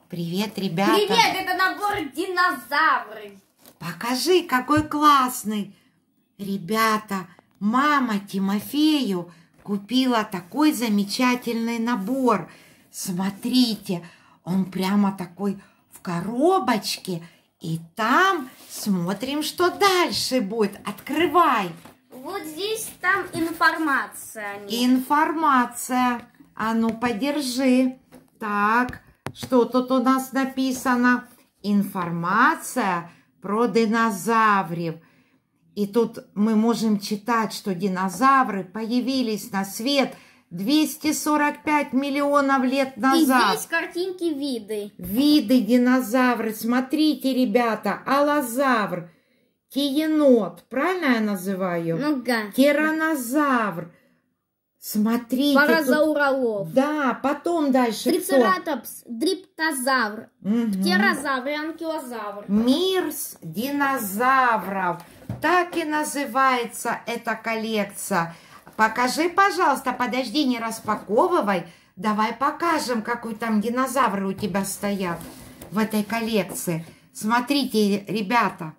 Привет, ребята. Привет, это набор динозавров. Покажи, какой классный. Ребята, мама Тимофею купила такой замечательный набор. Смотрите, он прямо такой в коробочке. И там смотрим, что дальше будет. Открывай. Вот здесь там информация. Информация. А ну, подержи. Так, что тут у нас написано? Информация про динозавров. И тут мы можем читать, что динозавры появились на свет 245 миллионов лет назад. И здесь картинки виды. Виды динозавров. Смотрите, ребята, аллозавр, киенот, правильно я называю? Ну да. Тираннозавр. Смотрите. Паразауролов. Тут... Да, потом дальше Трицератопс, дриптозавр, Угу. птерозавр и анкилозавр. Мир динозавров. Так и называется эта коллекция. Покажи, пожалуйста, подожди, не распаковывай. Давай покажем, какой там динозавры у тебя стоят в этой коллекции. Смотрите, ребята,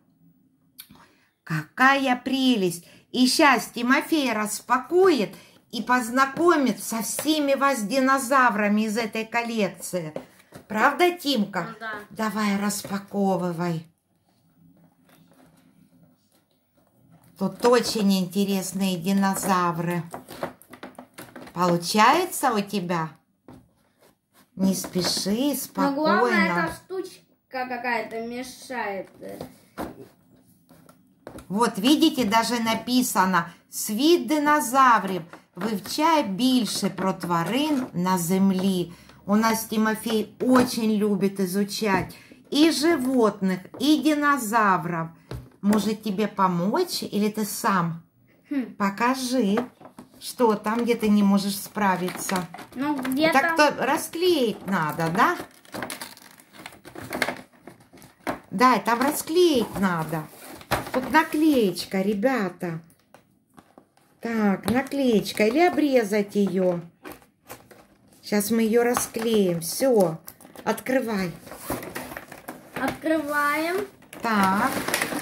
какая прелесть. И сейчас Тимофей распакует и познакомит со всеми вас динозаврами из этой коллекции. Правда, Тимка? Ну, да. Давай распаковывай. Тут очень интересные динозавры. Получается у тебя? Не спеши, спокойно. Но главное, эта штучка какая-то мешает. Вот видите, даже написано «Світ динозаврів вивчає більше про тварин на землі». У нас Тимофей очень любит изучать и животных, и динозавров. Может тебе помочь или ты сам? Покажи, что там, где ты не можешь справиться. Ну, где-то... Так-то расклеить надо, да? Да, там расклеить надо. Тут наклеечка, ребята. Так, наклеечка. Или обрезать ее. Сейчас мы ее расклеим. Все. Открывай. Открываем. Так.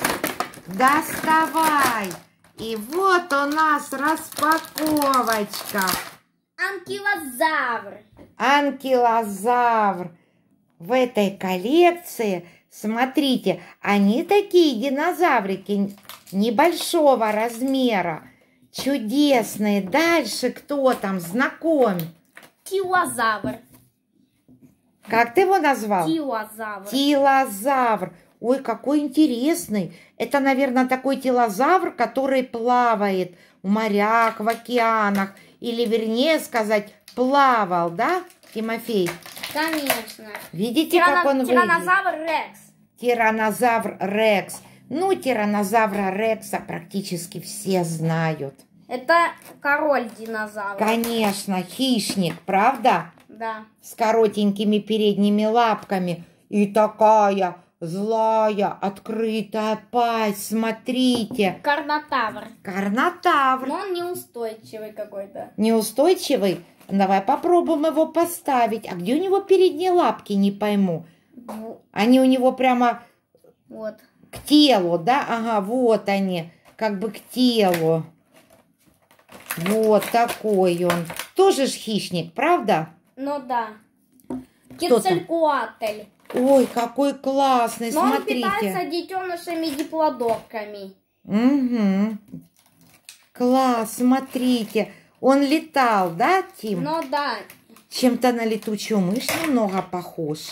Доставай. И вот у нас распаковочка. Анкилозавр. Анкилозавр. В этой коллекции, смотрите, они такие динозаврики небольшого размера. Чудесные. Дальше кто там? Знакомь. Тилозавр. Как ты его назвал? Тилозавр. Тилозавр. Ой, какой интересный. Это, наверное, такой тилозавр, который плавает в морях, в океанах. Или, вернее сказать, плавал, да, Тимофей? Конечно. Видите, как он выглядит? Тираннозавр Рекс. Тираннозавр Рекс. Ну, тираннозавра Рекса практически все знают. Это король динозавров. Конечно, хищник, правда? Да. С коротенькими передними лапками. И такая злая, открытая пасть. Смотрите. Карнотавр. Карнотавр. Но он неустойчивый какой-то. Неустойчивый? Давай попробуем его поставить. А где у него передние лапки, не пойму. Они у него прямо Вот. к телу, да? Ага, вот они, как бы к телу. Вот такой он. Тоже ж хищник, правда? Ну да. Кто там? Кецалькоатль. Ой, какой классный, Но он смотрите. питается детенышами диплодоками. Угу. Класс, смотрите. Он летал, да, Тим? Ну да. Чем-то на летучую мышь немного похож.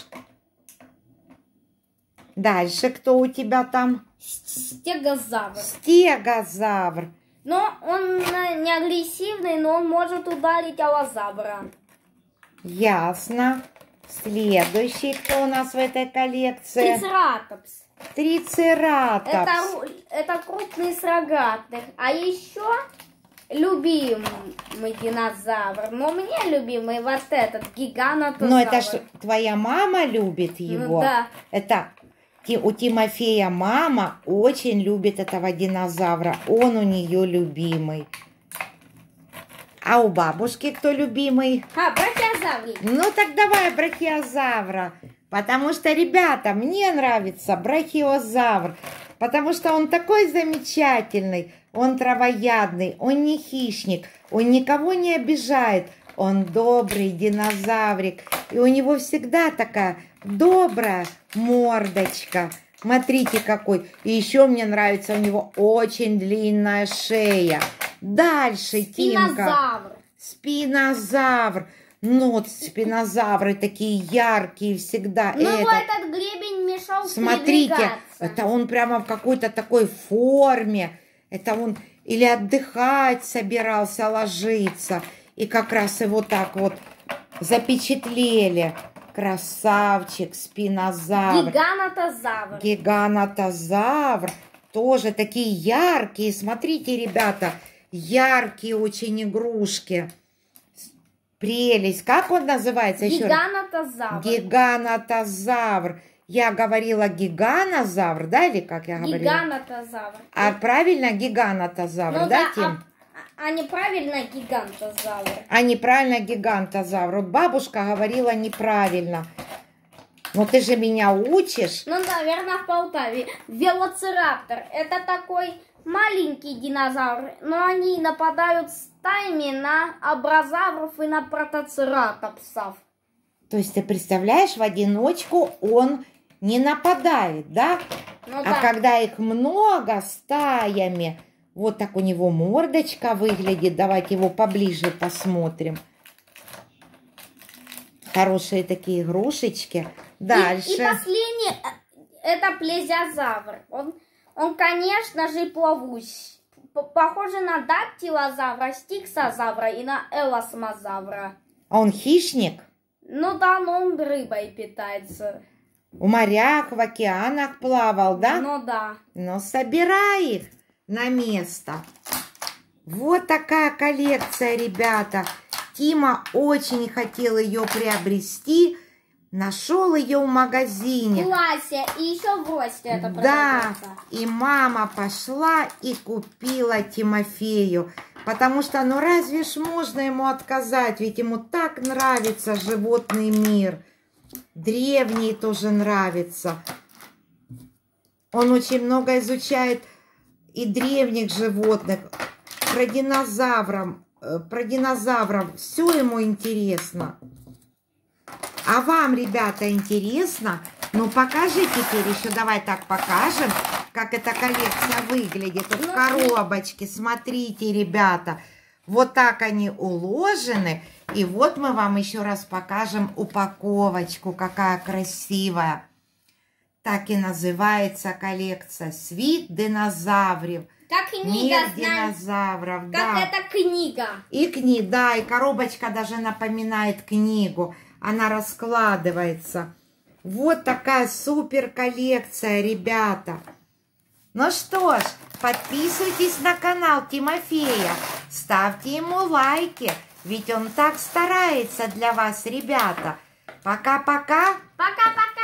Дальше кто у тебя там? Стегозавр. Стегозавр. Но он не агрессивный, но он может ударить аллозавра. Ясно. Следующий, кто у нас в этой коллекции? Трицератопс. Трицератопс. Это крупный с рогатых. А еще любимый динозавр. Но мне любимый вот этот гигантозавр. Но это ж твоя мама любит его. Ну, да. Это у Тимофея мама очень любит этого динозавра. Он у нее любимый. А у бабушки кто любимый? Брахиозаврик. Ну так давай брахиозавра. Потому что, ребята, мне нравится брахиозавр. Потому что он такой замечательный. Он травоядный, он не хищник, он никого не обижает. Он добрый динозаврик. И у него всегда такая добрая мордочка. Смотрите какой. И еще мне нравится, у него очень длинная шея. Дальше, Тимка. Спинозавр. Спинозавр. Ну, вот спинозавры такие яркие всегда. Ну, этот гребень мешал Смотрите, это он прямо в какой-то такой форме. Это он или отдыхать собирался, ложиться. И как раз его так вот запечатлели. Красавчик, спинозавр. Гиганотозавр. Гиганотозавр. Тоже такие яркие. Смотрите, ребята, яркие очень игрушки. Прелесть. Как он называется еще? Гиганотозавр. Гиганотозавр. Я говорила гиганозавр, да, или как я говорила? Гиганотозавр. А правильно гиганотозавр, Ну, да, да, Тим? а неправильно гигантозавр. А неправильно гигантозавр. Вот бабушка говорила неправильно. Но ты же меня учишь. Ну, наверное, в Полтаве. Велоцираптор. Это такой маленький динозавр, но они нападают стаями на абразавров и на протоцератопсов. То есть ты представляешь, в одиночку он не нападает, да? Ну, А да. когда их много стаями, вот так у него мордочка выглядит. Давайте его поближе посмотрим. Хорошие такие игрушечки. Дальше. И последний, это плезиозавр. Он, конечно же, плавущий. Похоже на дактилозавра, стиксозавра и на элосмозавра. А он хищник? Ну да, но он рыбой питается. В морях, в океанах плавал, да? Ну да. Но собирай их на место. Вот такая коллекция, ребята. Тима очень хотел ее приобрести. Нашел ее в магазине. В классе и еще в гости это Да, продается. и мама пошла и купила Тимофею. Потому что, ну разве ж можно ему отказать? Ведь ему так нравится животный мир. Древний тоже нравится. Он очень много изучает и древних животных. Про динозавров. Все ему интересно. А вам, ребята, интересно? Ну, покажи теперь еще. Давай так покажем, как эта коллекция выглядит. Вот в коробочке. Смотрите, ребята. Вот так они уложены. И вот мы вам еще раз покажем упаковочку. Какая красивая. Так и называется коллекция. «Світ динозаврів». Как книга, Мир знаешь, динозавров. как Да. это книга. Да, и коробочка даже напоминает книгу. Она раскладывается. Вот такая супер коллекция, ребята. Ну что ж, подписывайтесь на канал Тимофея. Ставьте ему лайки. Ведь он так старается для вас, ребята. Пока-пока. Пока-пока.